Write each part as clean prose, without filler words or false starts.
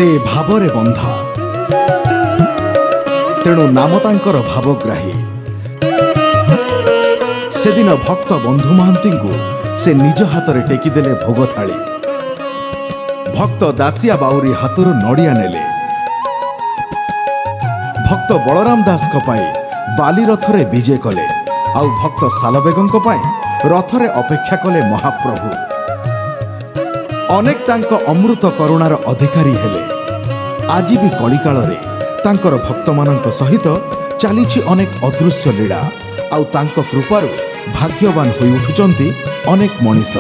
से भावरे बंधा तेणु नाम तांकर भावग्राही। से दिन भक्त बंधु महांती को से निज हाथ में टेकीदेले भोग थाली। भक्त दासिया बाउरी हाथरू नड़िया नेले। भक्त बलराम दास बाली रथरे विजय कले। आउ भक्त सालबेगों रथरे अपेक्षा कले महाप्रभु। अनेक तांको अमृत करुणार अधिकारी हेले। आज भी कलिकाल रे तांकर भक्त मानक सहित चलीछि अनेक अदृश्य लीला। आउ तांको कृपारु भाग्यवान होई उठुचंती अनेक मनीष।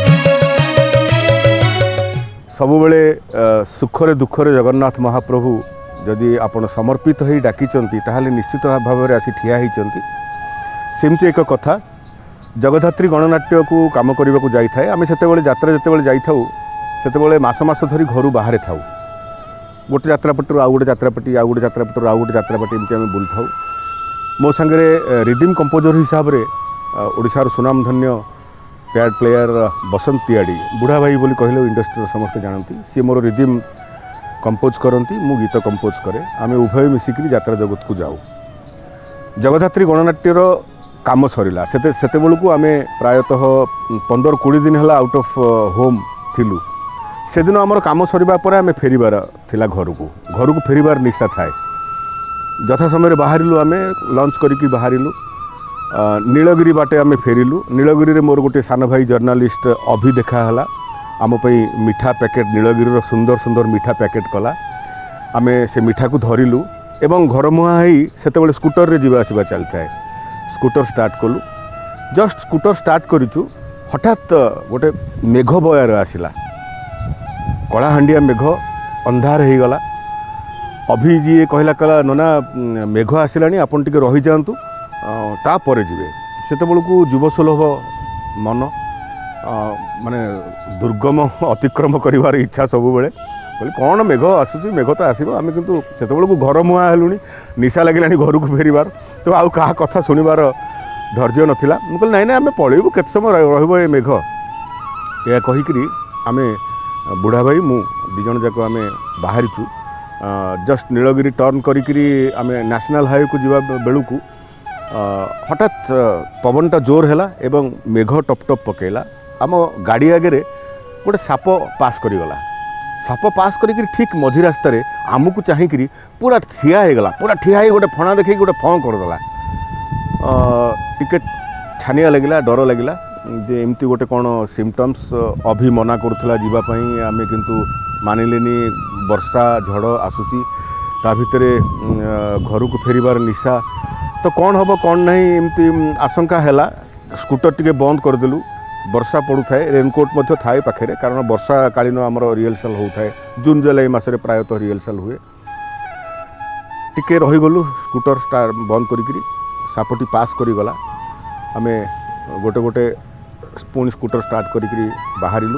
सबुबले सुखरे दुखरे जगन्नाथ महाप्रभु जदि आपण समर्पित हो डाकिचंती ताहले निश्चित भाव में आसी ठिया होइचंती। सेमती एक कथा जगधात्री गणनाट्य को काम करने को जाई थाए। आमे सेतेबेले यात्रा जेतेबेले जाई थाउ सेतेबेले मास मास धरी घर बाहर थाउ। गोटे यात्रापटू आउ गोटे यात्रापटी आउ गोटे यात्रापटू आउ गोटे यात्रापटी एमती आमे बुल थाउ। मो संगे रिदिम कंपोजर हिसाब रे ओडिशार सुनामधन्य पैड प्लेयर बसंत तियाड़ी बुढ़ा भाई बोली कहले इंडस्ट्री समस्त जानती। सी मोर रिदिम कंपोज करती मु गीत कंपोज करे। आमे उभय मिसिकी यात्रा जगत को जाऊ। जगधात्री गणनाट्यर काम सरिला सेते बेलू आमे प्रायतः 15-20 दिन है आउट ऑफ होम थिलु। से दिन आमर काम सरिबा परे आमे फेरिबार थिला घर को फेरिबार निशा थाए। यथा समय बाहरिलु आमे लंच करिकी बाहरिलु। नीलगिरी बाटे आमे फेरिलु। नीलगिरी रे मोर गोटे सान भाई जर्नालिस्ट अभि देखा हला। आम पई मिठा पैकेट नीलगिरी सुंदर सुंदर मिठा पैकेट कला। आमे से मिठा को धरिलु एवं घर मुहां होई सेतेबेले स्कूटर रे जीवा आसीबा चलता है। स्कूटर स्टार्ट कलु। जस्ट स्कूटर स्टार्ट करिचु हठात गोटे मेघ बयार आसिला। कलाहांडिया मेघ अंधार हो गला। अभी जी कहला कला नना मेघ आसिलानी आपन टिके रही जांतु ता परे जिवे। सेतेबेलू युवसुलभ मन माने दुर्गम अतिक्रम करिवार इच्छा सबुबेले बोले कौन मेघ आसुची मेघ तो आसो आम कितु से घर मुहां हेलुणी निशा लगे घर को फेरबार तो आउ क्या कथा शुणवार धैर्य नाला। मुझे नाई ना आम पलैबू केत समय रही ये मेघ या कहीकि आम बुढ़ा भाई मु दिजन जाक आम बाहरीचु। जस्ट नीलगिरी टर्न करी आम नेशनल हाईवे को जीवा बेलू हठात पवनटा जोर है एवं मेघ टप टप पकेला। आम गाड़ी आगे गोटे साप पास करीगला। साप पास करी ठीक मझी रास्ता आमको चाहिए पूरा ठिया होगला। पूरा ठिया हो गोटे फणा देखी गोटे फं करदेला। टिके छानिया लगिला डर लगिला जे एमती गोटे कौन सिम्पटम्स अभी मना करुला जीवाई। आम किंतु मानिलेनी वर्षा झड़ आसूची ता भितर घर को फेरबार निशा तो कौन हम कौन नहीं एमती आशंका है। स्कूटर टिके बंद करदेलु। वर्षा पड़ू थाए रेनकोट मध्य थाए पाखे कारण वर्षा कालीन आमर रिहर्सल होता है। जून जुलाई मसरे प्रायतः रिहर्सल हुए। टिके रहीगलु स्कूटर स्टार बंद करी सापटी पास करीगला। आम गोटे गोटे पुणी स्कूटर स्टार्ट करी बाहरिलु।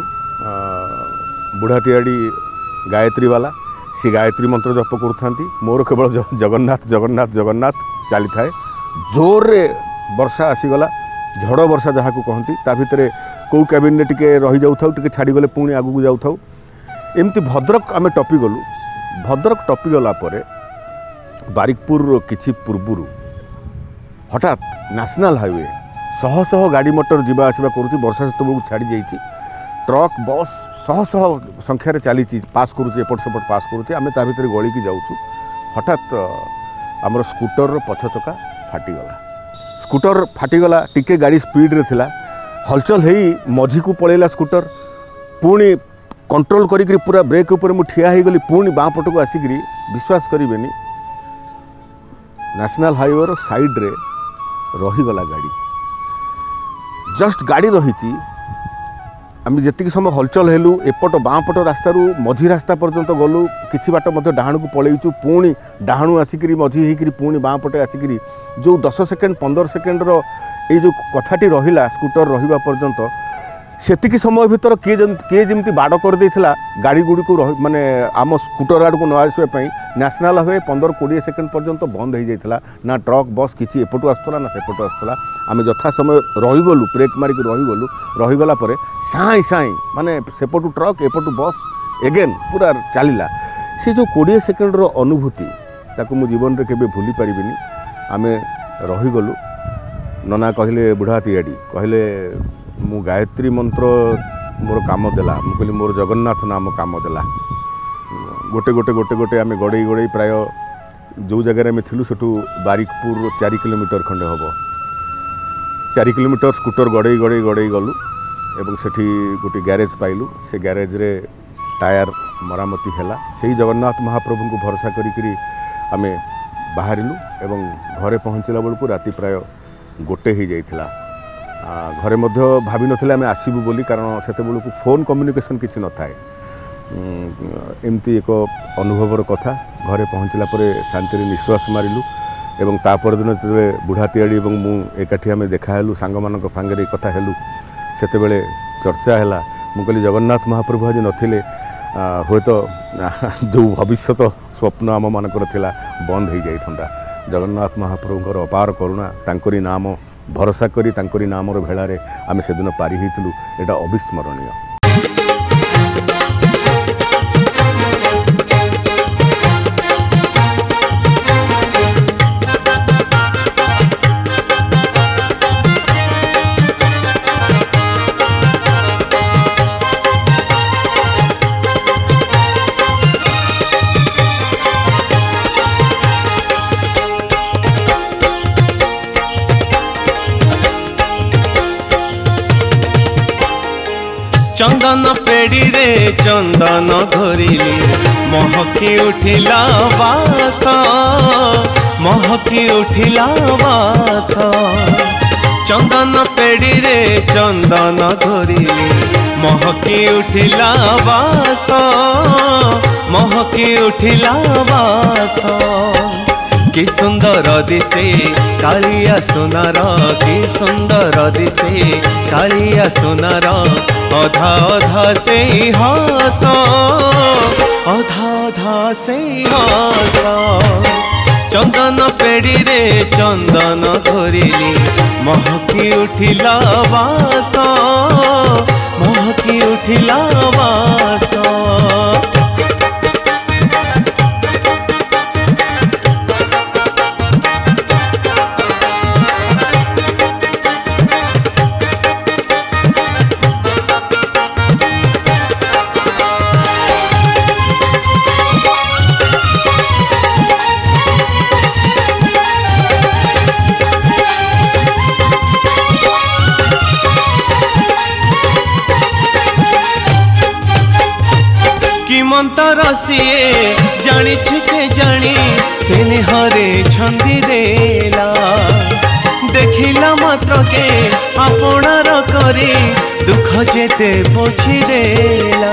बुढ़ा तियाड़ी गायत्री वाला सी गायत्री मंत्र जप करुँचा। मोर केवल जगन्नाथ जगन्नाथ जगन्नाथ चली थाए। जोर रे वर्षा आसीगला। झड़ वर्षा जहाँ को कहती ता भितर कौ कैबिन में टिके रही जाऊ टिके छाड़ीगले पुणी आगू जाऊ था। एमती भद्रक आम टपी गलु। भद्रक टपी गला परे बारिकपुर किछि पूर्वरु हठात नेशनल हाईवे शह शह गाड़ी मोटर जीवा आसवा करुँची। वर्षा सेतबेलू छाड़ी जाइए। ट्रक बस शह शह संख्यार चली पास करुँची एपट सेपट पास करुँची। आम ता भितर गलिकी जाऊँ हठात आमर स्कूटर पछ चका फाटीगला। स्कूटर फाटीगला। टिके गाड़ी स्पीड रे थिला। हलचल हेई मझी को पलैला स्कूटर। पुणी कंट्रोल करी पूरा ब्रेक ऊपर मु ठिया हो गली। पुणी बाँ पट को आसिक विश्वास करेनि नेशनल हाईवे साइड रे रहीगला गाड़ी। जस्ट गाड़ी रही आम जी समय हलचल हेलु एपट बाँ पट रास्तारू मझी रास्ता पर्यंत गलु। किछि बाट मध्य डाहाण को पलैचु। पुणी डाहाणु आसिक मझी होकर पुणी बाँ पटे आसिक जो 10 सेकेंड 15 सेकेंड ये जो कथाटी रहिला स्कूटर रहिबा पर्यंत सेतिकी समय भितर किए जमी बाड़ कर देथिला गाड़ी गुड़ी को माने आम स्कूटर आड़ को न आसवाई नेशनल हाईवे 15-20 सेकेंड पर्यंत बंद हो जाता। ना ट्रक बस किसी एपटू आसला ना सेपटू आसला। आम यथा समय रहीगलु ब्रेक मारिक रहीगलु। रहीगला साई साई माने सेपटू ट्रक एपटू बस एगेन पूरा चलला। से जो 20 सेकेंडर अनुभूति ताकू मु जीवन रे केबे भूली परिबिनी। आमे रहीगलु नना कहले बुढ़ा तियाड़ी कहले मु गायत्री मंत्र मोर काम देला मु कहली मोर जगन्नाथ नाम काम देला। गोटे गोटे गोटे गोटे आमे गड़े गड़े प्राय जो जगह आम थिलु सेठू बारिकपुर 4 किलोमीटर खंडे हम 4 किलोमीटर स्कूटर गड़े गड़े गड़े गलु एवं सेठी गोटे ग्यारेज पाइलु। से ग्यारेज रे टायर मरामती हैला। से जगन्नाथ महाप्रभु को भरोसा करी आमे बाहरिलु एवं घरे पहुँचला बेलू राति प्राय 1 हो जाइथिला। घरे मध्य भाभी नथिले आमे आसीबु बोली कारण सेते बेलू फोन कम्युनिकेशन किछि न थाए। एमती एक अनुभवर कथा। घरे पहुँचला परे शांति निश्वास मारिलु एवं तापर दिन जो बुढ़ा तियाड़ी और मु एकाठी आम देखालु सांग मान फांगे कथा हेलु सेते बेले चर्चा है। मु कहली जगन्नाथ महाप्रभु आज नथिले हुए तो जो भविष्य स्वप्न आम मानकर थिला बंद हो जाइथंदा। जगन्नाथ महाप्रभुଙ୍କର अपार करुणा तांकरी नाम भरोसा करी तांकरी नामर भेलारे आम से दिन पारी होइतलु। एटा अविस्मरणीय। चंदन पेड़ी रे चंदन धरिली महकी उठिला वास महकी उठिला वास। चंदन पेड़ी रे चंदन धरिली महकी उठिला वास महकी उठिला वास। कि सुंदर दिसे कालिया सुनार कि सुंदर दिसे कालिया सुनार अधा अधा से हास अधा अधा से हास। चंदन पेड़ी रे चंदन धरिली महकी उठिला वास महकी उठिला वास। मंतर सिए जानी छके जानी से हरे छंदी देला। देखिला मात्र के आपणार करी दुख जेते पोछि देला।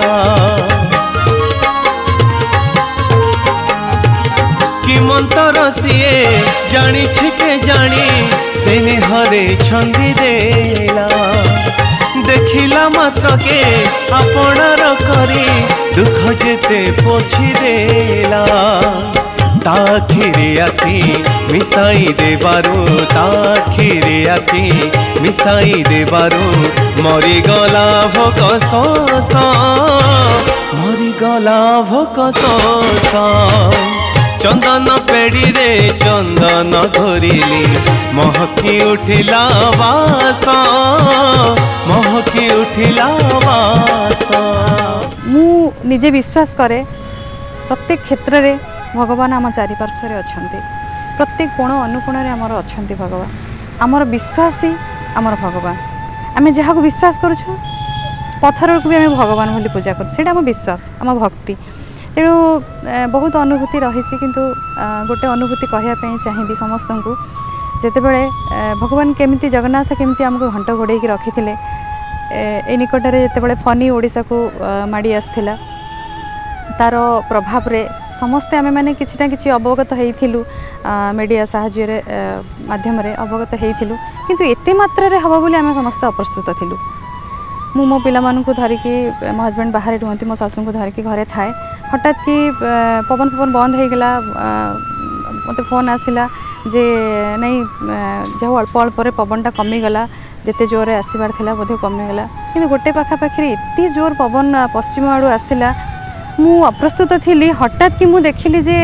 कि मंतर सिए जानी छके जानी से हरे छंदी देला। देखिला मात्र के आपणार करी दुख जेते पोछि देला। ताखिरे आखि मिसाई देबारू ताखिरे आखि मिसाई देबारू मरी गला भोक शोष मरी गला भोक शोष। चंदन पेड़ी रे चंदन धरिली महकी उठिला वास महकी उठिला वास। मु निजे विश्वास करे प्रत्येक क्षेत्र रे भगवान आम चारिपार्श्व अच्छा प्रत्येक कोण अनुकोण आमर अच्छा भगवान आमर विश्वास ही आमर भगवान। आम जहाँ को विश्वास करुँ पत्थर को भी आम भगवान बोली पूजा कर आम विश्वास आम भक्ति। तेणु बहुत अनुभूति रही किंतु गोटे अनुभूति कहवाई चाहिए समस्त को जितेबले भगवान केमिति जगन्नाथ केमिति आमको घंट घोड़े रखी थे ए निकट में जितेबले फनी ओडिशा को माड़ी आसला तार प्रभाव रे समस्ते आमे माने किछि ना किछि अवगत हेइथिलु मीडिया साहाय्य माध्यम रे अवगत हेइथिलु किंतु एते मात्रा रे हबो बोली आमे समस्त अप्रस्तुत थिलु। मु मो पिला मानकु धरिकी मो हस्बैंड बाहर रुहंती मो सासू को धरिकी घरे थाए हठात कि पवन पवन बंद हो गला मत फोन आसला जे नहीं जो अल्प अल्प पवनटा कमीगला जिते जोर आसबार था बोधे कमीगला कि गोटे पाखापाखि एत जोर पवन पश्चिम आड़ू आसला मु अप्रस्तुत थी हठात कि मुझे देखिली जे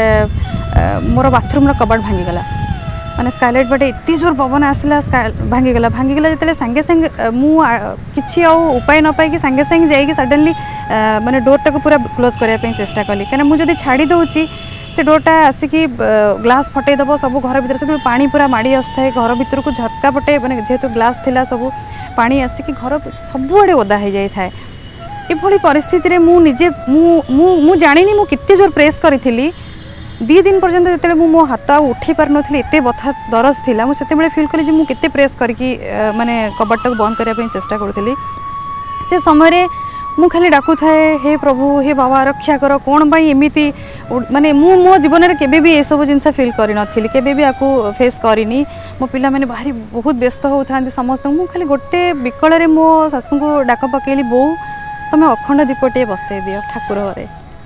मोर बाथरूम कबाट भांगीगला माने स्काइलाइट बाटे एत जोर पवन आसला भांगीगला जो सांगे सांगे मुझे उपाय न पाई सांगे सांगे जाइए सडनली माने डोरटा को पूरा क्लोज करने चेष्टा कली कहीं मुझे छाड़ी दूची से डोरटा आसिकी ग्लास फटेदब सब घर भर से पानी पूरा माड़ी आसए घर भर को झटका पटे मैंने जेहेतु ग्लास थिला सब पानी आसिकी घर सबुआड़े ओदा हो जाए था ये परिस्थिति मुझे मु जानी मु केते जोर प्रेस करी 2 दिन पर्यंत जो मो हाथ उठी पार नी एत बथा दरज थी मुझे फिल कली मुझे प्रेस करके माने कबाट को बंद करने चेष्टा करी से समय मु खाली डाकू थाए हे प्रभु हे बाबा रक्षा कर कौन एमती माने मु मो जीवन में केबे भी ये सब जिनस फिल करी नथिली केबे भी आपको फेस करिनी मो पिला माने भारी बहुत व्यस्त होता समस्त मु खाली गोटे विकल मो शाशु को डाक पकेली बो तुम अखंड दीपटे बसई दियो ठाकुर घरे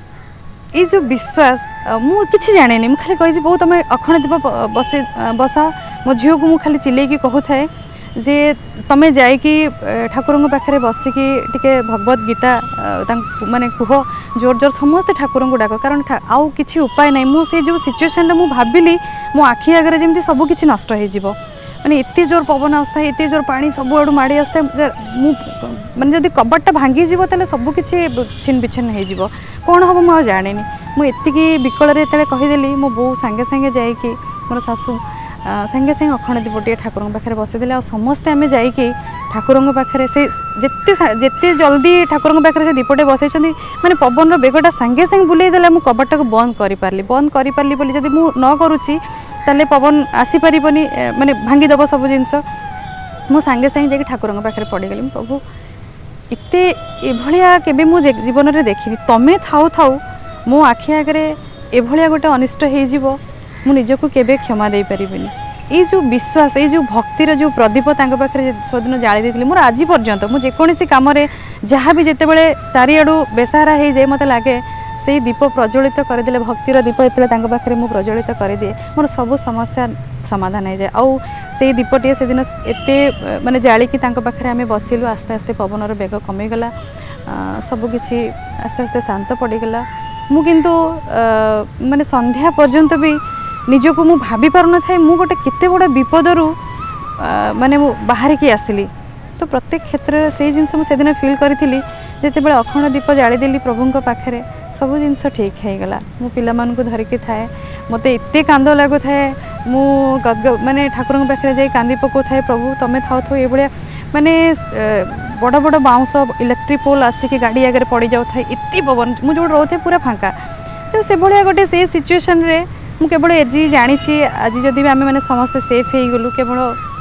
ये जो विश्वास मु किछि जाने मु खाली कही बो तुम अखंड दीप बस मो झील को मु खाली चिल्लैकी कहूए जे तमें जाइकी ठाकुर पाखे बसिकी टिके भगवत गीता माने कुह जोर जोर समस्त ठाकुर को डाक कारण आउ किछि उपाय नहीं मु से जो सिचुएशन मु भाबिली मो आखि आगे जमी सब किछि नष्ट हो माने एते जोर पवन आसता है एते जोर पानी सब आड़ू माड़ी आसता है माने जदि कबाटा भांगी जीवो ताले सब किछि छिन बिछिन हो जीवो कौन हम मु जाने मु एतिकी विकल रे तले कहिदेली मो बो सांगे सांगे जाइकी मोर सासू सांगे सांगे अखंड दीपटे ठाकुर पाखे बसईदे समस्ते आम जाइए ठाकुर पाखे से जिते जल्दी ठाकुर पाखे से दीपटे बसई माने पवन बेगटा सांगे सांगे बुलेदेला मु कबाटा को बंद कर पार्ली बोली जब मु न करुच्ची ताले पवन आसीपार माने भांगीदेव सब जिनस मु सांगे सांगे जाकि ठाकुर पाखे पड़गली प्रभु एत एभलिया केबे मु जीवन में देखी तमें थाउ थाउ मो आखि आगे एभलिया गोटे अनिष्ट हो मु निजको केबे क्षमा दे परिबिनी ये जो विश्वास ये जो भक्तिर जो प्रदीप तांको पाखरे सदिन जाली देथिली मोर आज पर्यंत मु जेकोसी काम रे जहाँ भी जेतेबेले चारिआडू बेसहारा हो जाए मते लागे से दीप प्रज्वलित करदेले भक्तिर दीप एतले तांको पाखरे मु प्रज्वलित कर दिए मोर सब समस्या समाधान हो जाए आउ से दीपटे से दिन एते माने जाली की तांको पाखरे आमे बसिलु आस्ते आस्ते पवनर बेग कमीगला सबकिछि आस्ते आस्ते शांत पड़गला मु किंतु माने संध्या पर्यंत भी निजको मु भाभी पार न थाए मु गोटे केते बड़ विपदरू माने मु बाहर की आसिली तो प्रत्येक क्षेत्र से जिनस मुझे दिन फिल करी जिते अखंड दीप जाली देली प्रभु पाखे सब जिनस ठीक हो गला मु पिला मानकु धरिकी थाए मते एते कांद लागु थाए मु माने ठाकुर पाखे जाई कांदी पको थाए प्रभु तमे थाओ थाओ ये भाया माने बड़ बड़ बाउंस इलेक्ट्रिक पोल आसिकी गाड़ी आगे पड़ जाऊ थाए एते पवन मु जो रोथे पूरा फांका तो से भाया गोटे से सिचुएशन रे मु केवल आज जानी आज जदि भी आम मैंने समस्ते सेफ हो गलु केवल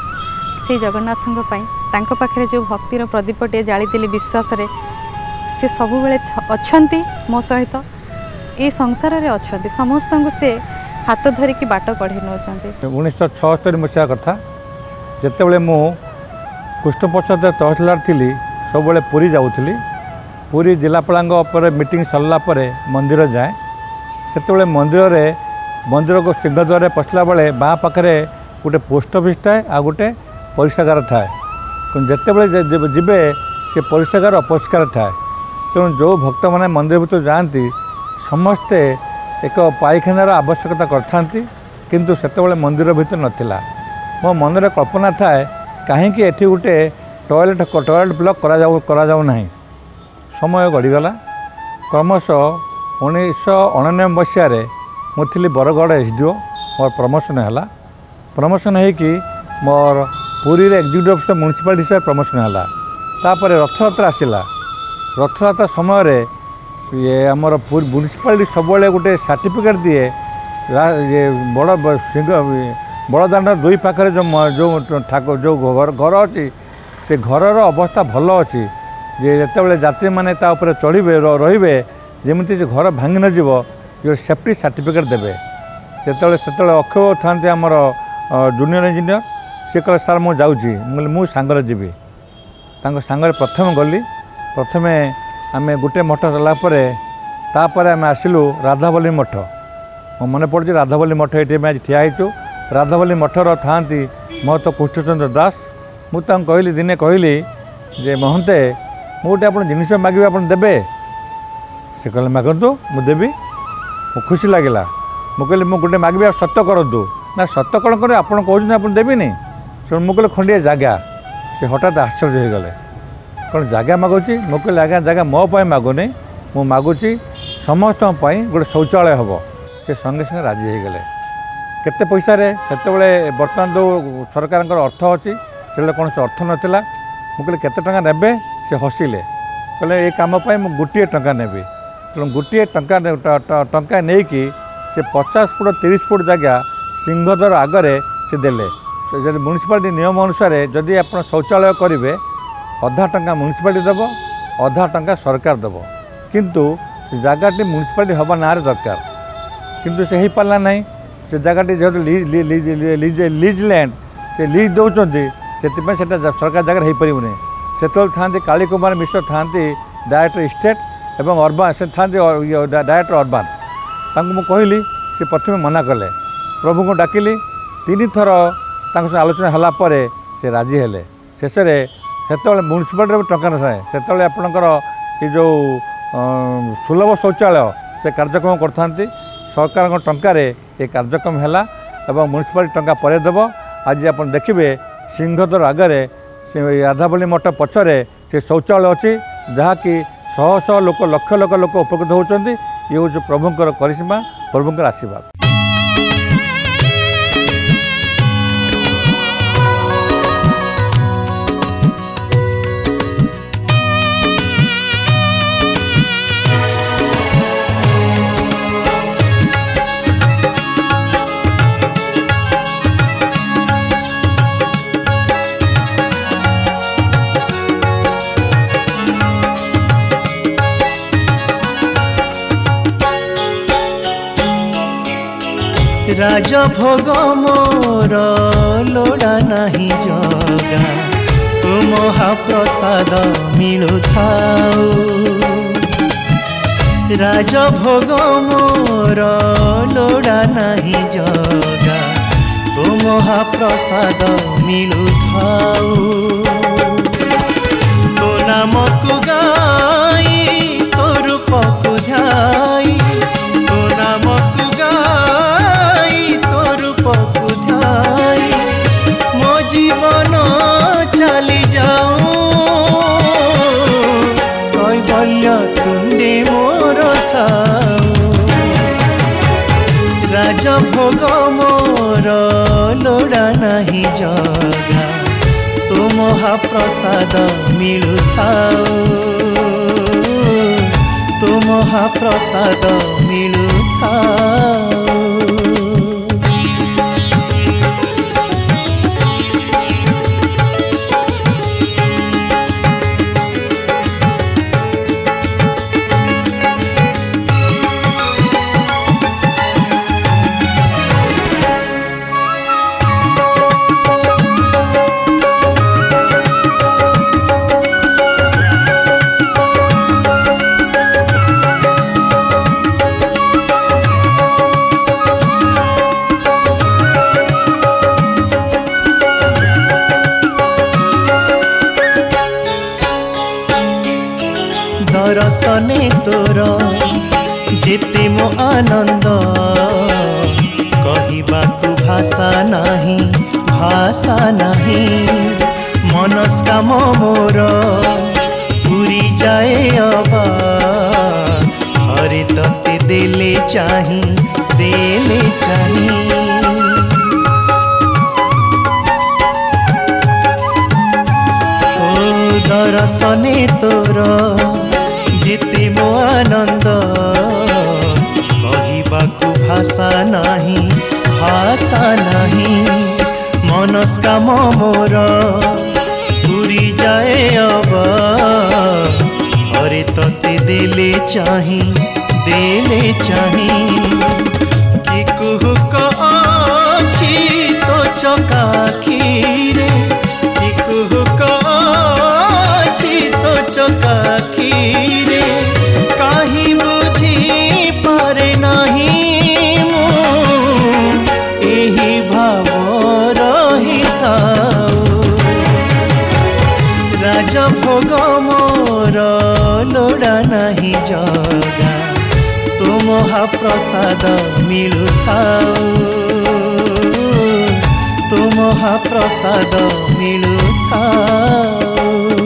से जगन्नाथ पाखे जो भक्तिर प्रदीपटे जाली देली विश्वास रे से सब बेले अच्छा मो सहित ये संसार रे अच्छा समस्त को से हाथ धरिकी बाट कढ़ी नौ 1976 मसीहा कथा जिते मु कृष्णप्रसाद तहसीलदार थी सब पुरी जाऊली पुरी जिलापाल मीटिंग सरला मंदिर जाए से मंदिर मंदिर को सिंहद्वार पशिला बेले बाँ पाखे गोटे पोस्ट ऑफिस थाए आ गोटे परीक्षागार थाए जिते जीवे से परीक्षागार अपरिष्कार थाए तेणु जो भक्त मैंने मंदिर भर जाती समस्ते एक पायखानार आवश्यकता करथांती किंतु सेतेबेले मंदिर भीतर नथिला मो मन में कल्पना थाए कहीं एठी गोटे टॉयलेट ब्लॉक करा जाऊ नहीं समय गड़ीगला क्रमश 1999 मसीह मुझे बरगढ़ एसडीओ मोर प्रमोशन है प्रमोशन होगी मोर पुरी रे एग्जीक्यूटिव ऑफिसर म्युनिसिपालिटी हिसाब से प्रमोशन है तापर रथयात्रा आसला रथयात्रा समय ये आमर म्युनिसिपालिटी सब गोटे सर्टिफिकेट दिए ये बड़ सिंह बड़दाण्ड दुई पाखे जो ठाकुर जो घर अच्छी से घर अवस्था भल अच्छी जिते यात्री मैंने चढ़े रे जमी घर भांगी न जीव जो सेफ्टी सर्टिफिकेट देवे जिते से अक्षय था आमर जूनियर इंजीनियर सी कहे सार मु जाऊँगी मु सांगरे जीवी सांगरे प्रथम गली प्रथम आम गोटे मठ गलापर आम आसिलु राधावली मठ मो मन पड़ी राधावली मठ ये आज ठिया होचु राधावली मठर था महत कृष्णचंद्र दास मुझे कहली दिने कहली जे महंते मुझे आप जिनिस मागे आप देवे से कहले मागतु मु देवी मु खुशी लगिला मु कहली मु गोटे मागबी सत्य करतु ना सत्य कौन कर आप कहते देविनी से मु कहले खंडिया जगह से हठात आश्चर्य हो गले कौन जगह मागुची मु कहली आज्ञा जगह मो मागुनी मु मागुची समस्त गोटे शौचालय हम से संगे संगे राजी हो गले केते पैसा रे सेतेबेले बर्तमान जो सरकार अर्थ अच्छी से कौन अर्थ नाला मुझे केते टंका नेबे से हसिले कहले ये कम मुझे गोटे टंका नेबी तेणु गोटे टंका नहीं कि से 50 फुट 30 फुट जगह सिंहद्वार आगे से देले म्यूनिसिपालिटी नियम अनुसार जदि आप शौचालय करेंगे अधा टंका म्यूनिसिपालिटी देव अधा टंका सरकार देव किंतु से जगहटी म्यूनिसिपालिटी हवा ना दरकार किंतु से हो पारा ना से जगहटी जेहतु लीज लैंड से लीज दौरान से सरकार जगह हो पारे से था काली कुमार मिश्र था डायरेक्टर स्टेट एवं अर्बान से था डायरेक्टर अर्बान तांको कहली से प्रथम मना कले प्रभु को डाकिली 3 थर आलोचना है से राजी हेले शेष से म्यूनिसिपालिटी टंका न थाए से आपणकर ये जो सुलभ शौचालय से कार्यक्रम करते सरकार टंकार ये कार्यक्रम है और म्यूनिसिपालिटी टंका पर देव आज आप देखिए सिंहद्वार आगे से राधाबली मठ पछरे से शौचालय अच्छी जहाँकि शह शह लोक लक्ष लक्ष लोक उपकृत होती ये हूँ प्रभुंर करिश्मा प्रभुंर आशीर्वाद। राजभोग मोर लोड़ा नहीं जगा तू महाप्रसाद मिलु थाऊ राजभोग मोर लोड़ा नहीं जगा तू महाप्रसाद मिलु थाऊ तो नाम को गाई तो रूप को ध्याई तो नाम को मो जीवन चली जाऊं कैबल्य तुंडे मोर थाऊ राजभोग मोर लोड़ा नहीं जगा तो महाप्रसाद मिलु थाऊ तो महाप्रसाद मिलु थाऊ। दर्शने तोर जेते मो आनंद कहबाकू भाषा नहीं मनस्काम मोर पूरी जाए अबा हरे तते देले चाही दर्शने तोर जेते मो आनंद कहबाकू भाषा नहीं मनस्काम मोर पूरी जाए अबा हरे तते देले चाही कि कुहुक अछि तो चकाखीरे कि कुहुक अछि तो चकाखीरे काहि बुझी पारे नहीं मु एही भाव रही थाऊ राजभोग मोर लोड़ा नहीं जगा महाप्रसाद मिलुथाओ तो महाप्रसाद मिलुथाओ।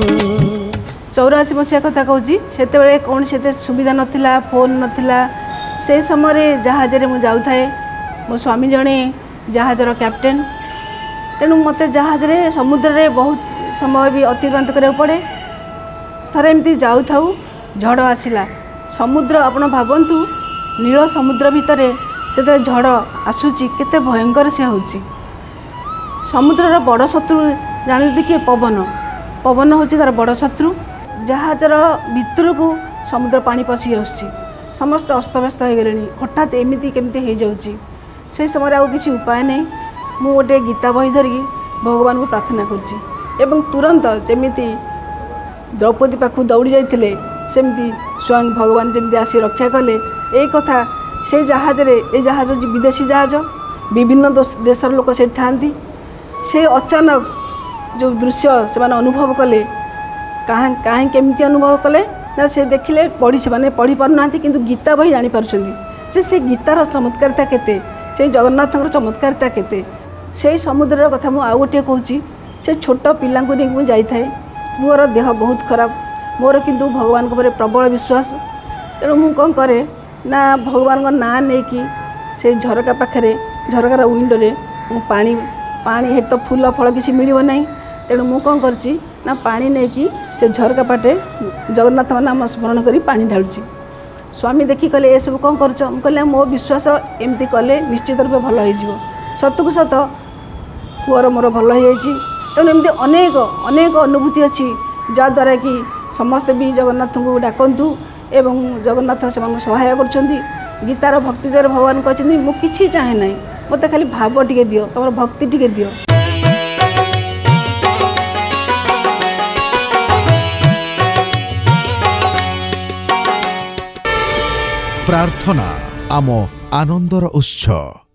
84 मसीहा कथा कहूँ से कौन से सुविधा नाला फोन नाला से समय जहाज में जाऊ थाए मो स्वामी जड़े जहाजर कैप्टेन तेणु मत जहाज रे समुद्र रे बहुत समय भी अतिक्रांत करा पड़े। थरे एमती जाऊ थाऊ झड़ आसला समुद्र आपण भावतु नील समुद्र भितर जो झड़ आसूची केते भयंकर से होची। समुद्रर बड़ शत्रु जानते किए पवन पवन हूँ तार बड़ शत्रु। जहाजर भितर को समुद्र पानी पशि आसूची समस्त अस्तव्यस्त हो गले हठात एमती केमती हो जाऊँगी से समय आउ किसी उपाय नहीं मु गोटे गीता बही धरिकी भगवान को प्रार्थना करुँची तुरंत जमीती द्रौपदी पाखु दौड़ी जाते सेमती स्वयं भगवान जमी आसी रक्षा कले। एक कथा से जहाज रे ए जहाज विदेशी जहाज विभिन्न देशर लोक से थांती से अचानक जो दृश्य से अनुभव कले कहीं केमती अनुभव कले ना से देखिले पढ़ी से मैंने पढ़ी पारना किंतु गीता बही जानीपार से गीतार चमत्कारिता केते से जगन्नाथ चमत्कारिता केते से समुद्र कथा मुझे आउ गोटे कहूँ से छोट पिला नहीं जाए पुअर देह बहुत खराब मोर किंतु भगवान को प्रबल विश्वास तेणु मुझे कौन करे ना भगवान का ना नहीं कि से झरका पाखे झरकार विंडोरे पानी पानी हेठ तो फूल फल किसी मिल ना तेणु मुझे कौन करना पानी नहीं कि से झरका पाटे जगन्नाथ नाम स्मरण कर पानी ढालुची। स्वामी देखी कहले ये सब कौन कर कहले मो विश्वास एमती कले निश्चित रूप भल हो सतकु सत पुअर मोर भल हो तेणु एमती अनेक अनेक अनुभूति अच्छी जहाद्वारा कि समस्ते भी जगन्नाथ को डाकतु एवं जगन्नाथ से सहाय कर गीतार भक्ति द्वारा भगवान कहते मु किछि चाहे ना मत खाली भाव टिके दियो तुम भक्ति टिके दियो। प्रार्थना आम आनंदर उत्स।